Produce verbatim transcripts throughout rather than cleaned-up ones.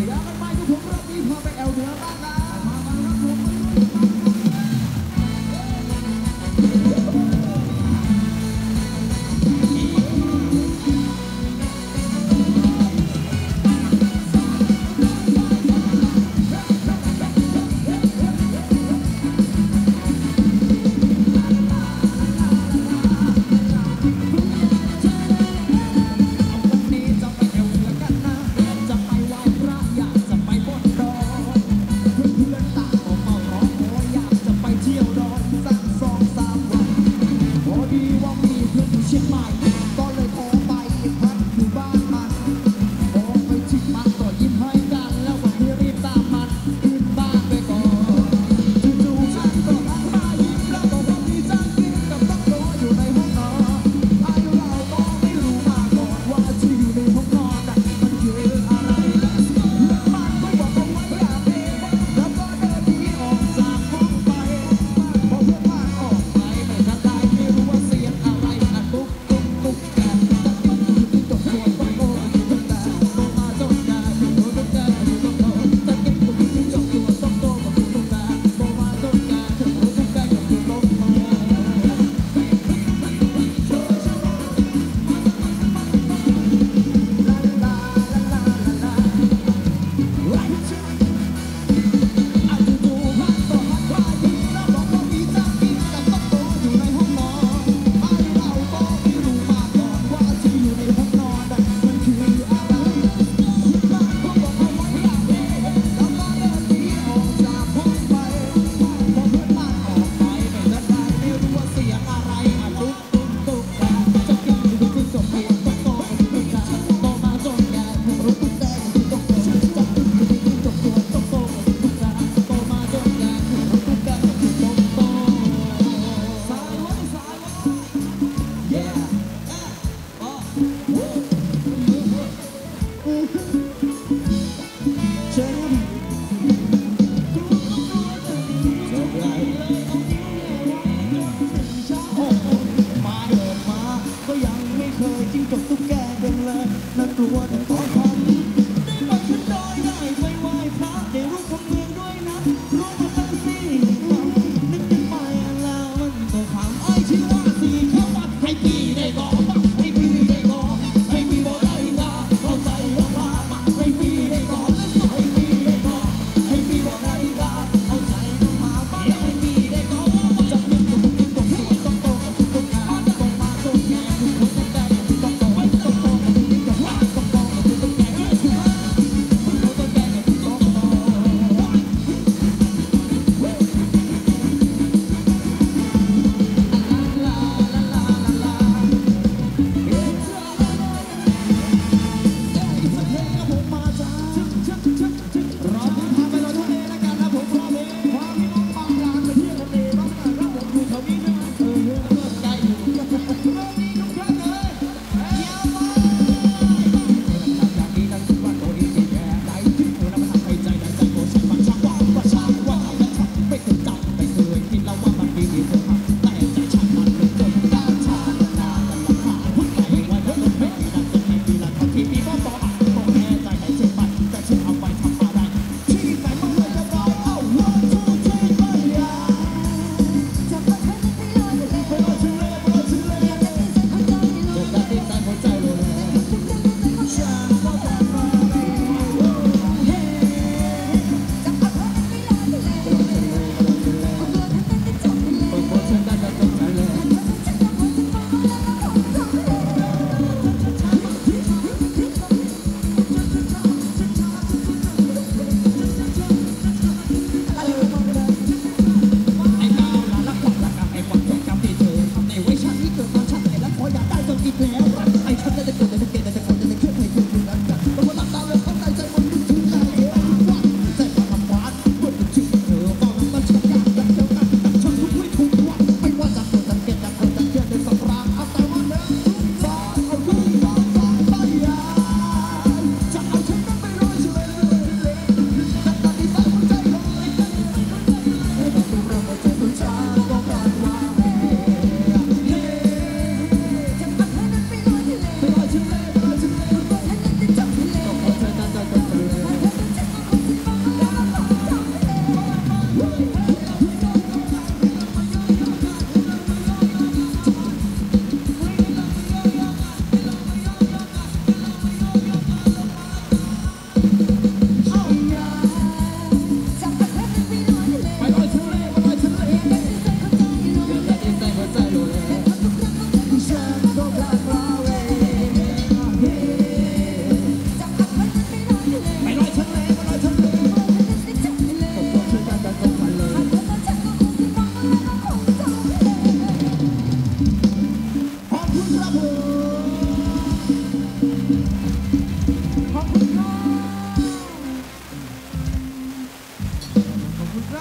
จะไปไหว้พระอยากจะไปบน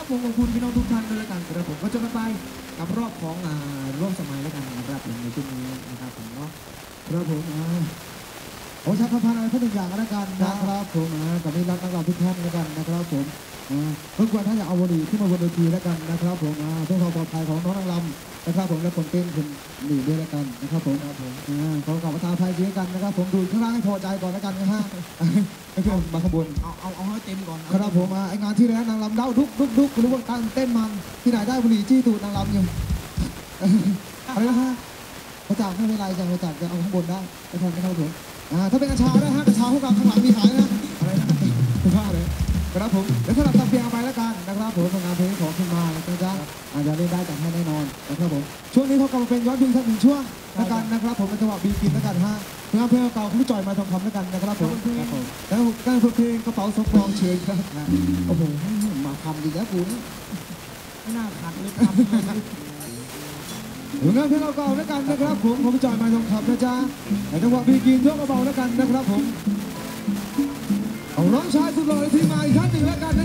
ผมขอบคุณพี่น้องทุกท่านด้วยแล้วกันครับผมก็จะกันไปกับรอบของอ่าร่วมสมัยแล้วกันนะครับผมในช่วงนี้นะครับผมเนาะครับผมอ่าผมชักพันอะไรพูดหนึ่งอย่างแล้วกันนะครับผมอ่ากับนี้รักนักร้องทุกท่านแล้วกันนะครับผมอ่าเพื่อนๆท่านอยากเอาวลีขึ้นมาบนเวทีแล้วกันนะครับผมอ่าเพื่อความปลอดภัยของน้องนางรำนะครับผมและคนเต้นคนหนีด้วยแล้วกันนะครับผมครับผมอ่าขอกลับมาตาไทยเชียร์กันนะครับผมดูข้างล่างให้พอใจก่อนแล้วกันนะฮะไม่ใช่มาขบวนเอาเอาเอาให้เต็มก่อนครับผมอ่าไองานที่แล้วนางรำเด้าดุกดุกดุกรู้ว่าการเต้นมันที่ไหนได้บุหรี่จี้ตูดนางรำอยู่อะไรนะฮะประจักษ์ไม่เป็นไรจังประจักษ์จะเอาข้างบนได้ไปทำไม่เท่าผมอ่าถ้าเป็นกระชาได้ฮะกระชาพวกเราข้างหลังมีขายนะอะไรนะคุณพ่อเลยครับผมเดี๋ยวสลับตับเพียงไปแล้วกันนะครับผมงานเพลงของขึ้นมานะจ๊ะอาจจะเล่นได้จัดให้แน่นอนนะครับผมช่วงนี้เขากำลังเป็นย้อนดูสักหนึ่งช่วงแล้วกันนะครับผมเป็นจังหวะบีกินแล้วกันฮะงานเพลงเก่าคุณจ่อยมาทองคำแล้วกันนะครับผมแล้วการฝึกเพลงกระเป๋าสมปองเชิญครับโอ้โหมาทำดีแล้วคุณไม่น่าขัดเลยทำงานเพลงเก่าแล้วกันนะครับผมผมจ่อยมาทองคำนะจ๊ะในจังหวะบีกินยกกระเป๋าแล้วกันนะครับผมเอาน้องชายสุดหล่อที่มาอีกท่านหนึ่งแล้วกัน